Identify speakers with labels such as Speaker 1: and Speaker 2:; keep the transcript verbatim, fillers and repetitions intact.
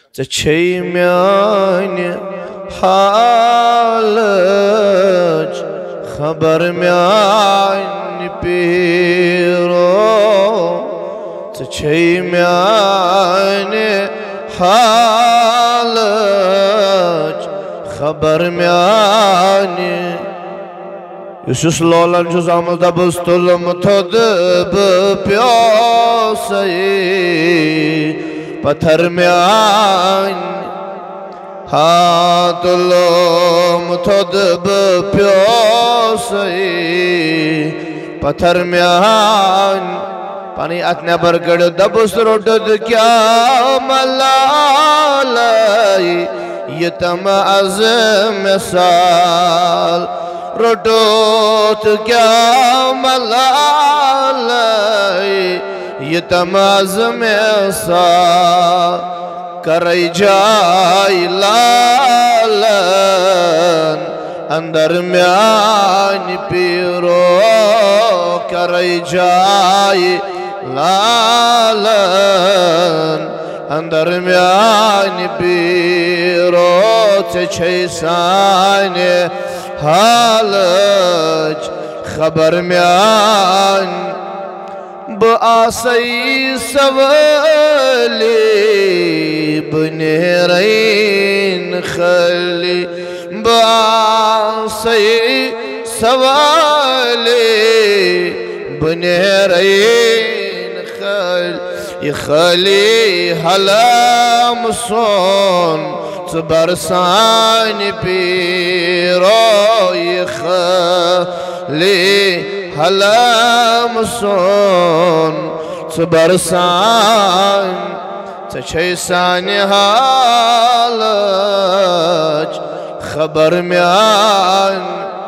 Speaker 1: षे म्याने हालच खबर म्याने पीरो षे म्याने हालच खबर म्याने युस लोलन आमद दबस तुलम थोद प्योसई पत्थर म्यान हा तुलम थोद प्योसई पत्थर म्यान पानी अतने बरगड़ दबस रोटद क्या मलालाई ये तम अज़म साल रोटोत क्या मलालाई ये तम अज़म साल करई जाय लालन अंदर म्यान पीरो करई जाय लालन अंदर म्यान पीरो षे साने हालच खबर म्यान ब आसई सवाली बनेरैन खली ब आसई सवाली बनेरैन खली खली हलाम सोन बरसान पीरो खली हलाम सोन बरसान षे साने हालच खबर म्यान